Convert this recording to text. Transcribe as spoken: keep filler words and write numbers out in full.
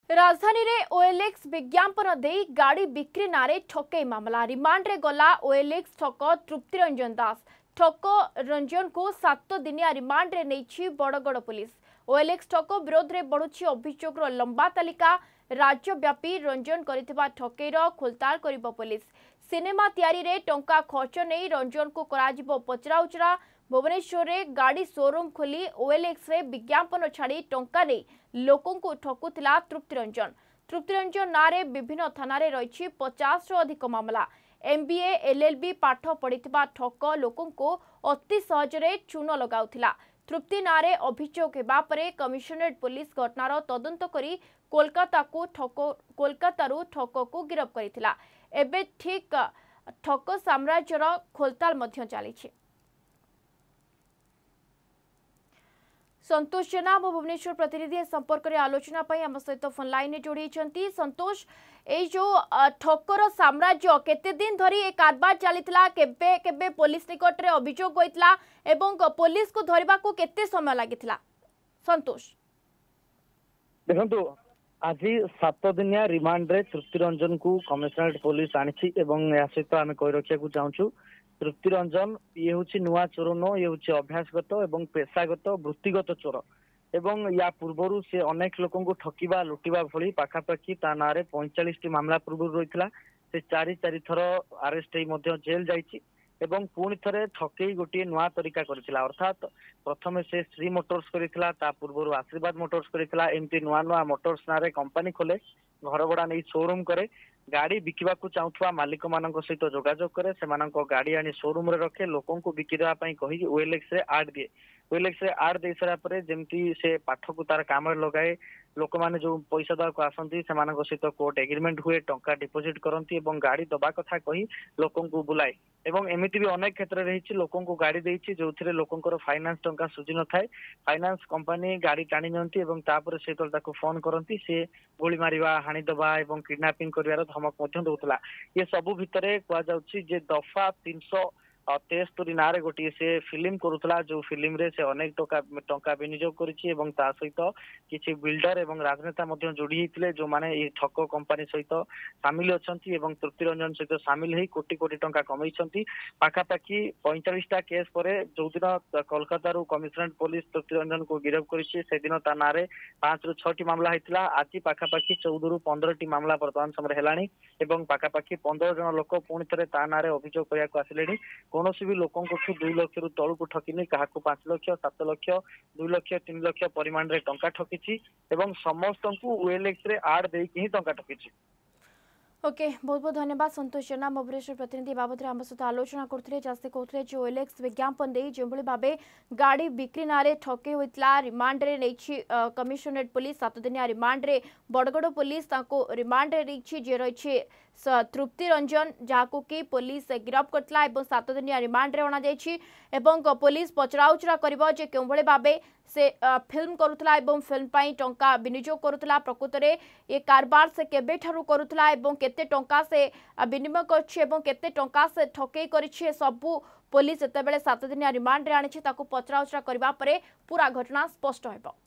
राजधानी रे ओएलएक्स विज्ञापन दे गाड़ी बिक्री नारे ठकई मामला रिमांड रे गला ओएलएक्स ठक तृप्ति रंजन दास ठक रंजन को सात दिनिया रिमांड रे नेछि बड़गड़ पुलिस। ओएलएक्स ठक विरोध रे बढ़ुछि अभियोग लंबा तालिका राज्यव्यापी रंजन करिथिबा ठकईर खोलताड़ करिबो पुलिस। सिनेमा तैयारी रे टंका खर्च नहीं रंजन को कराजिबो पचराउचरा। भुवनेश्वर रे गाड़ी शोरूम खोली ओएलएक्स रे विज्ञापन छाड़ी टंका नहीं लोकों को ठकुतिला तृप्ति रंजन। तृप्ति रंजन नारे विभिन्न थाना रे रही पचास रु अधिक मामला। एमबीए एलएलबी पाठ पढ़िथिबा ठक लोकों को अति सहजरे चून लगाउथिला। तृप्ति नारे अभियोग हेबा परे कमिशनरेट पुलिस घटनार तदंत करी कोलकाता को ठक कोलकातारू ठक को गिरफ्त करिथिला। एबे ठीक ठक साम्राज्यर खोलताल मध्य चलीछि। संतोष जेना मो भुवनेश्वर प्रतिनिधि संपर्क में आलोचना आम सहित फोन लाइन जोड़ी। संतोष ए जो ठकर साम्राज्य केते दिन धरी ए कारबार चलीथिला केबे केबे पुलिस निकट रे अभियोग होइतला एवं पुलिस को धरिबा को केते समय लागिथिला? संतोष देखंतु आज सात दिनिया रिमांड रे तृप्ति रंजन को कमिशनरेट पुलिस आनिछि एवं या सहित आमे कहि रखिया को चाहूछु। तृप्ति रंजन ये हूँ नुआ चोर न ये हूँ अभ्यासगत और पेशागत वृत्तिगत चोर एवं या पूर्वर से अनेक लोक ठकिबा लुटिबा भली पाखापाखि ता ना पैंतालीस टी मामला पूर्व रही से चारि चारि थर आरेस्ट जेल जाइछि एवं पुणी थे ठकई गोटे नुआ तरीका करथिला। अर्थात प्रथमे से श्री मोटर्स करथिला ता पूर्व आशीर्वाद मोटर्स करथिला। एमती नुआ नुआ मोटर्स ना कंपनी खोले घर भड़ा नहीं शोरूम करे गाड़ी बिकिबा को चाहूथुवा मालिक मानक सहित जोगाजोग करे सेमानक गाड़ी आनी शोरूम रे रखे लोकों को बिकी देवा पई कहि ओएलएक्स रे आड दिए। ओएलएक्स रे आड दे सारा परे जेमती से पाठ को तार काम लगाए लोक माने जो पैसा दवा को आसंती सेमानक सहित कोर्ट एग्रीमेंट हुए टंका डिपोजिट करंती एवं गाड़ी दबा कथा कही लोकों को बुलाए एवं एमिति भी अनेक क्षेत्र रही लोकों को गाड़ी देछि जोथिरे लोकोंकर फाइनांस टंका सुझी न थाए फाइनांस कंपनी गाड़ी टाणी नियंती एवं तापर से तो ताको फोन करंती से गोली मारिबा हानि दबा एवं किडनैपिंग करिवार धमक मध्य दउतला। ये सबु भितरे कुआ जाउछि जे दफा तीन सौ तेस्तरी ना गोटे से फिल्म करुला जो फिल्म रे से अनेक टका टंका विनियोग करिछि एवं ता सहित किछि बिल्डर एवं राजनेता मध्य जोड़ी होइतिले जो माने ए ठक कंपनी सहित शामिल अछंती एवं तृप्ति रंजन सहित शामिल हेई कोटी कोटी टंका कमैछंती। पाखापाखि पैंतालीस टा केस परे जो दिन कोलकाता रू कमिशनरेट पुलिस तृप्ति रंजन को गिरफ्त करिछि से दिन ता नारे पांच रु छह टी मामला हेतिला। आज पाखापाखि चौदह रु पंद्रह टी मामला वर्तमान समय हेलाणी एवं पाखापाखि पंद्रह जन लोक पुणी थे ता नारे अभियोग करिया को आसिलेणी। कौन भी लोकों को दुई लक्ष रु तलू को ठकिनी क्या पांच लक्ष सात लक्ष दुई लक्ष तीन लक्ष परिमाण रे टंका ठकिछि एवं समस्त को ओएलएक्स रे आड देकी ही टंका ठकिछि। ओके बहुत बहुत धन्यवाद संतोष जेना भुवनेश्वर प्रतिनिधि बाबद आम सहित आलोचना करते जैसे कहते जो ओएलएक्स विज्ञापन दे जो भाव गाड़ी बिक्री नारे ठकई होता रिमांड रे नहीं कमिशनरेट पुलिस सात दिनिया रिमांड रे बड़गड़ पुलिस रिमांड रे नहीं जे रही तृप्ति रंजन जहां कि पुलिस गिरफ्त करथिला सात दिनिया रिमांड रे अणा जायछि एवं पुलिस पचराउचरा करिबो जे केउभळे भाबे से फिल्म करुथला एवं फिल्म पाई टंका विनियोग करुथला प्रकृत रे ये कारबार से केबे ठारू करुथला एवं केते टंका से विनिमय करछि एवं केते टंका से ठकई करिछि सबु पुलिस एतेबेले सात दिनिया रिमांड रे आनिछि ताकू पचराउचरा करिबा परे पूरा घटना स्पष्ट हेबो।